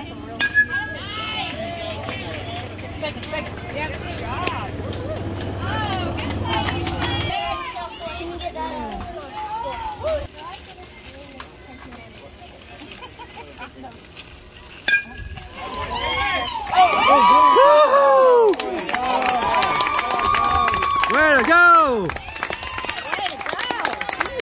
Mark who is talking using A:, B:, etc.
A: That's a real second. Yeah, good job.
B: Can you get that?
A: No.